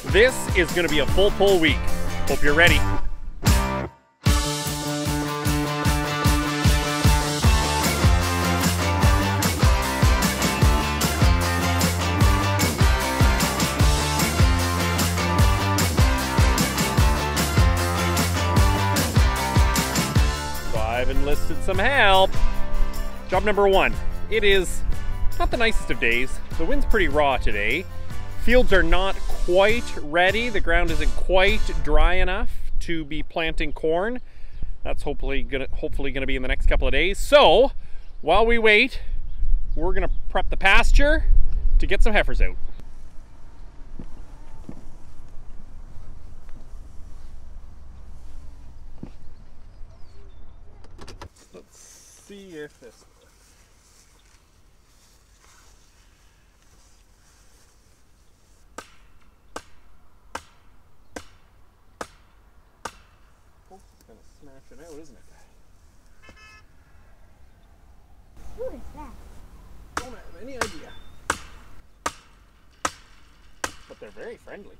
This is going to be a full pull week. Hope you're ready. I've enlisted some help. Job number one. It is not the nicest of days. The wind's pretty raw today. Fields are not quite ready. The ground isn't quite dry enough to be planting corn. That's hopefully gonna be in the next couple of days. So while we wait, we're gonna prep the pasture to get some heifers out. See if this works. Oh, it's gonna smash it out, isn't it? Who is that? Don't have any idea. But they're very friendly.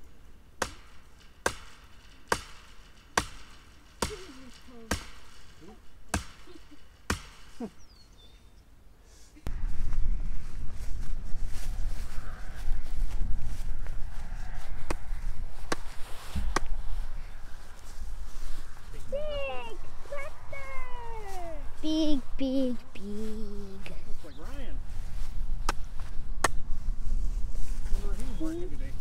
Big, big, big. Looks like Ryan. Wonder if he's working today.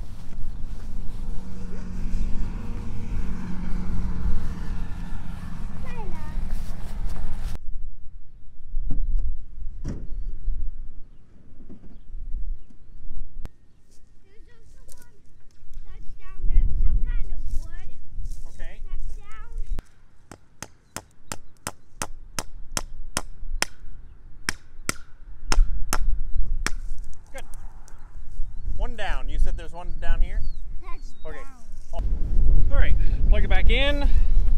One down. You said there's one down here? That's okay. Down. All right, plug it back in.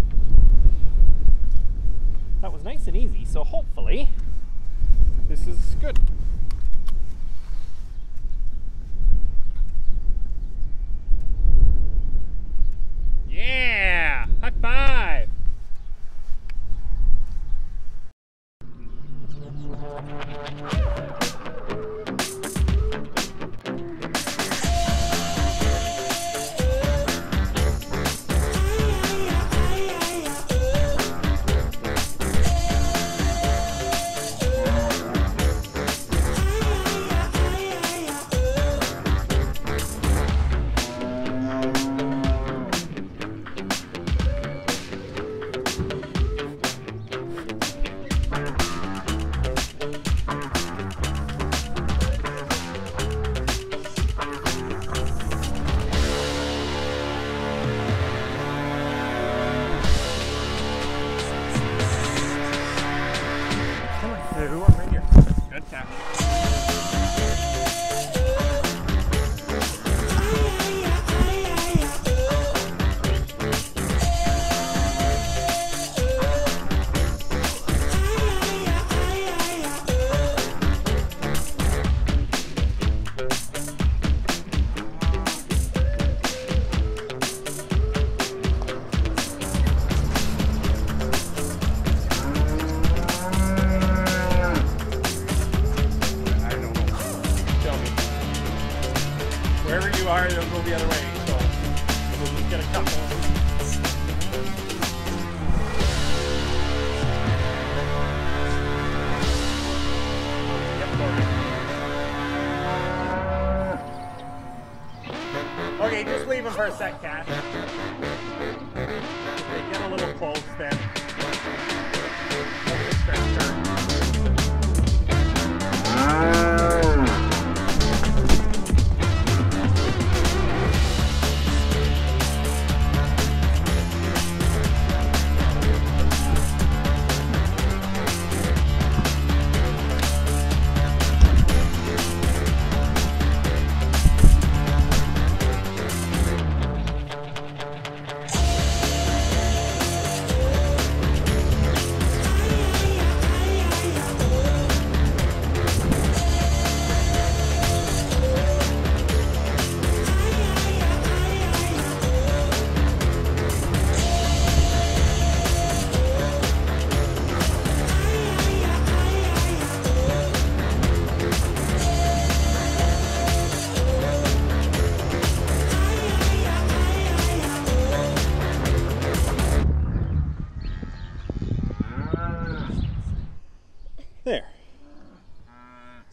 That was nice and easy, so hopefully this is good. Yeah! High five! I'm right here. Good catch. Wherever you are, it'll go the other way, so we'll just get a couple. Yep, okay, just leave him for a sec, Cash. Okay, get a little close then.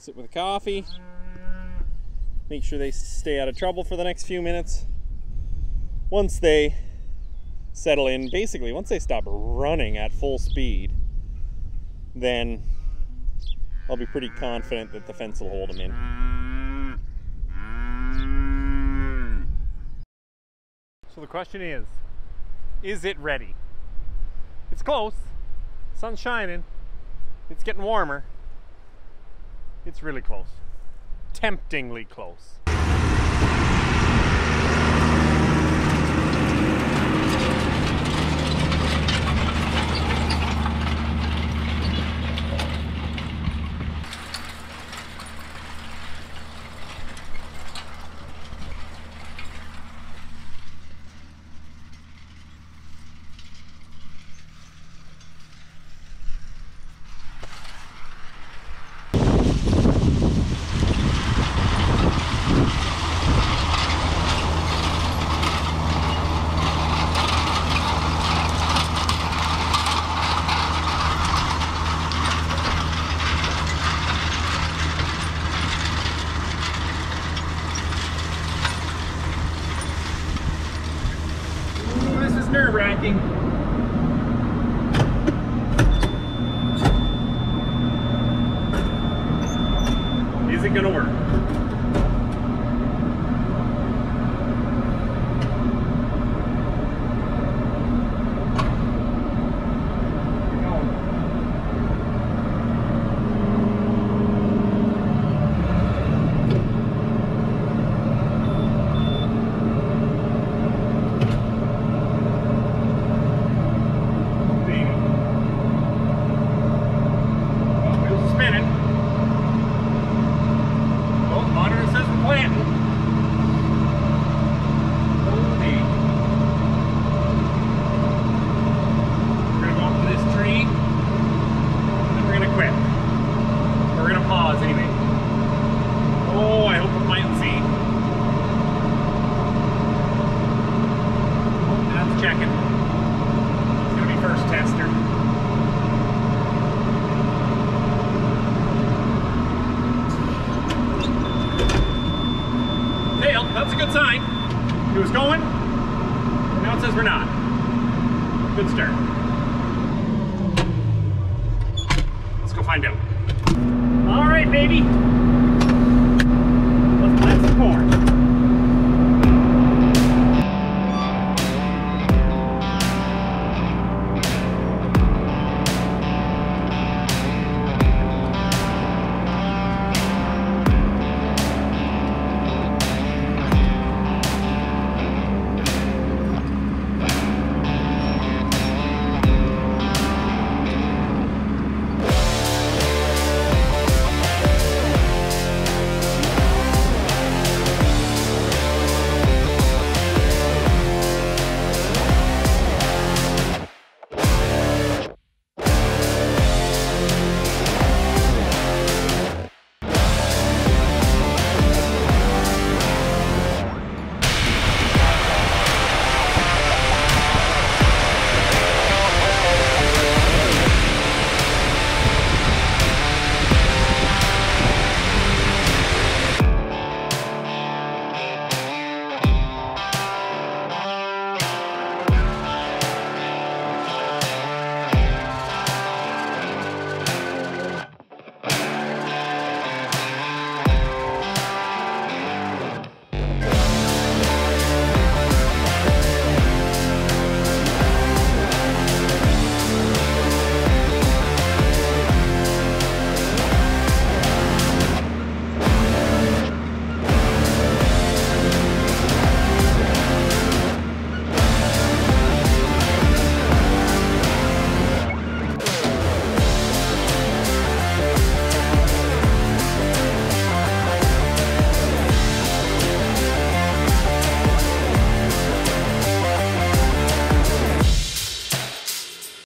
Sit with a coffee. Make sure they stay out of trouble for the next few minutes. Once they settle in, basically once they stop running at full speed, then I'll be pretty confident that the fence will hold them in. So the question is it ready? It's close. Sun's shining. It's getting warmer. It's really close. Temptingly close. Nerve-wracking. Is it gonna work? That's a good sign. It was going, now it says we're not. Good start. Let's go find out. All right, baby.